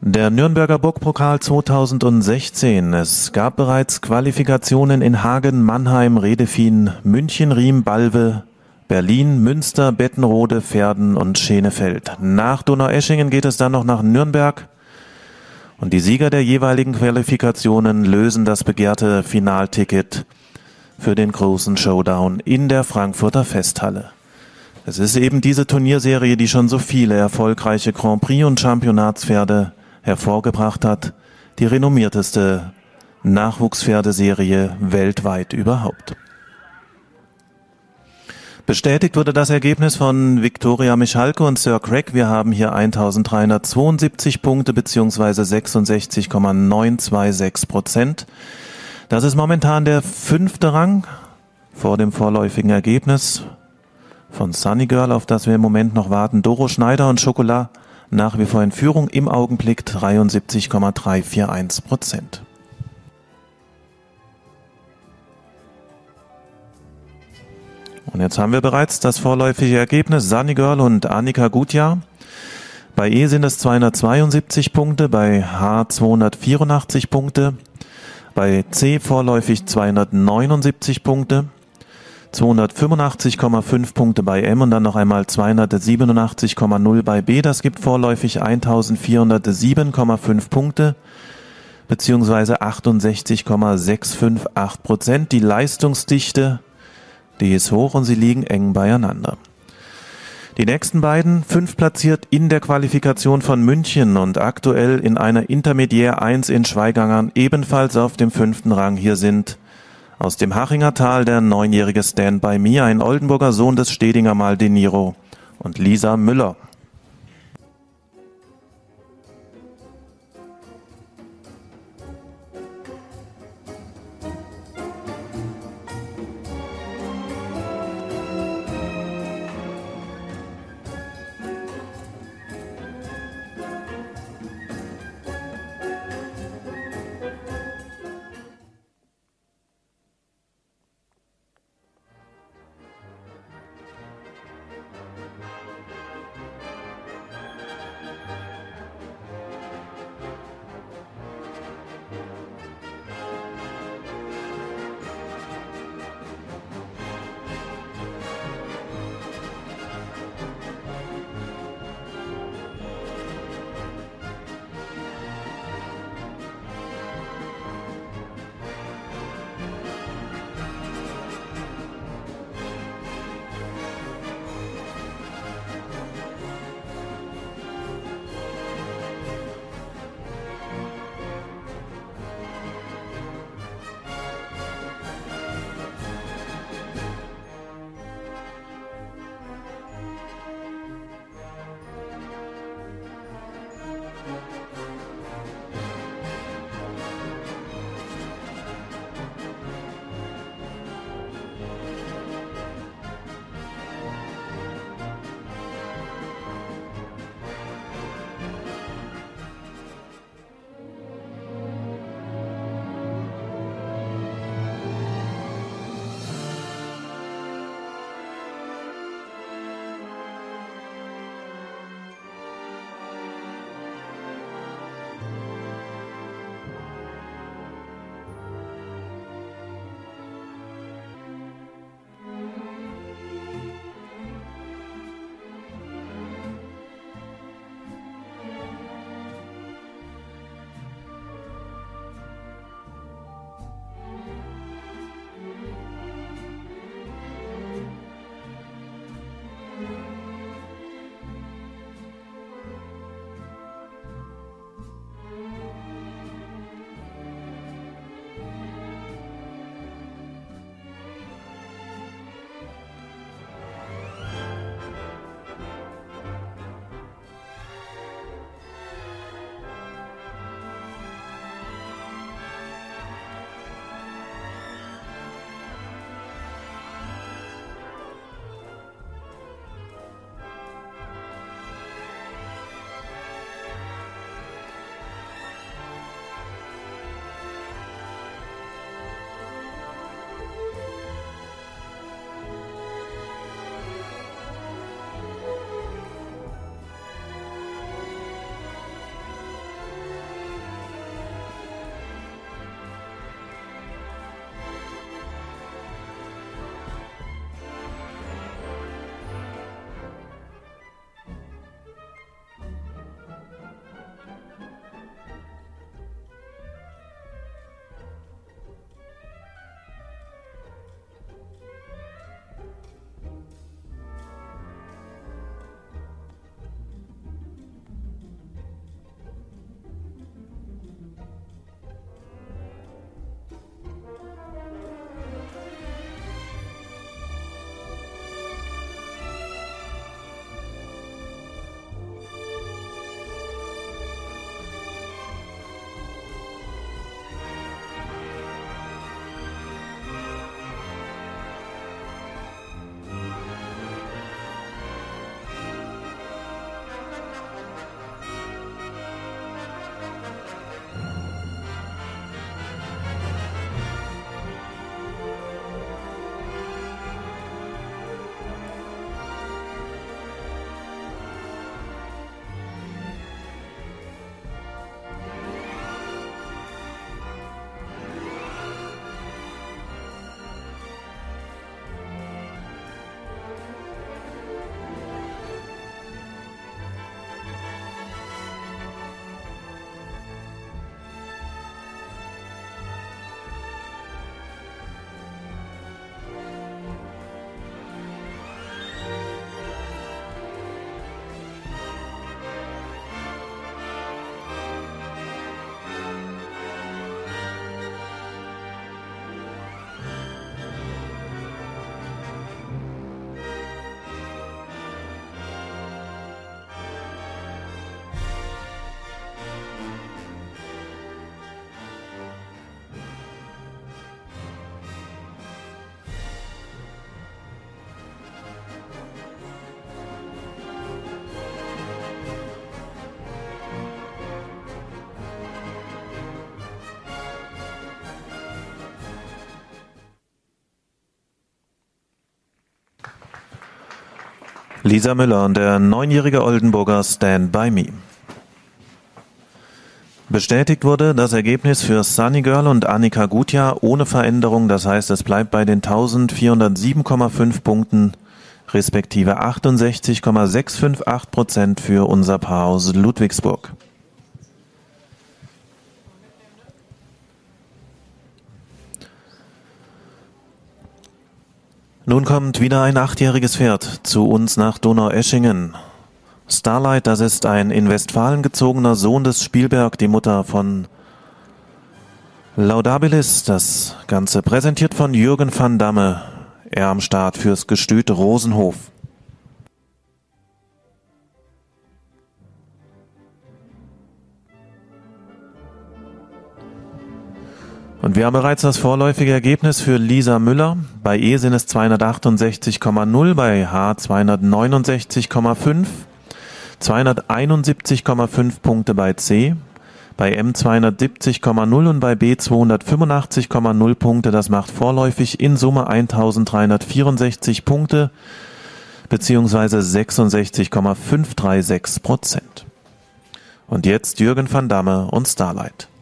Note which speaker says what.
Speaker 1: Der Nürnberger Burgpokal 2016. Es gab bereits Qualifikationen in Hagen, Mannheim, Redefien, München, Riem, Balve, Berlin, Münster, Bettenrode, Verden und Schenefeld. Nach Donaueschingen geht es dann noch nach Nürnberg und die Sieger der jeweiligen Qualifikationen lösen das begehrte Finalticket für den großen Showdown in der Frankfurter Festhalle. Es ist eben diese Turnierserie, die schon so viele erfolgreiche Grand Prix und Championatspferde hervorgebracht hat, die renommierteste Nachwuchspferdeserie weltweit überhaupt. Bestätigt wurde das Ergebnis von Viktoria Michalke und Sir Craig. Wir haben hier 1372 Punkte bzw. 66,926%. Das ist momentan der 5. Rang vor dem vorläufigen Ergebnis von Sunny Girl, auf das wir im Moment noch warten. Doro Schneider und Schokolade nach wie vor in Führung, im Augenblick 73,341%. Und jetzt haben wir bereits das vorläufige Ergebnis. Sunny Girl und Annika Gutjahr. Bei E sind es 272 Punkte, bei H 284 Punkte, bei C vorläufig 279 Punkte, 285,5 Punkte bei M und dann noch einmal 287,0 bei B. Das gibt vorläufig 1407,5 Punkte beziehungsweise 68,658%. Die Leistungsdichte, die ist hoch und sie liegen eng beieinander. Die nächsten beiden, 5 platziert in der Qualifikation von München und aktuell in einer Intermediär 1 in Schweigangern, ebenfalls auf dem 5. Rang. Hier sind aus dem Hachinger Tal der 9-jährige Stand By Me, ein Oldenburger Sohn des Stedinger Mal De Niro und Lisa Müller. Lisa Müller und der 9-jährige Oldenburger Stand By Me. Bestätigt wurde das Ergebnis für Sunny Girl und Annika Gutjahr ohne Veränderung, das heißt, es bleibt bei den 1407,5 Punkten, respektive 68,658% für unser Paar aus Ludwigsburg. Nun kommt wieder ein 8-jähriges Pferd zu uns nach Donaueschingen. Starlight, das ist ein in Westfalen gezogener Sohn des Spielberg, die Mutter von Laudabilis. Das Ganze präsentiert von Jürgen van Damme. Er am Start fürs Gestüt Rosenhof. Und wir haben bereits das vorläufige Ergebnis für Lisa Müller. Bei E sind es 268,0, bei H 269,5, 271,5 Punkte bei C, bei M 270,0 und bei B 285,0 Punkte. Das macht vorläufig in Summe 1364 Punkte bzw. 66,536%. Und jetzt Jürgen van Damme und Starlight.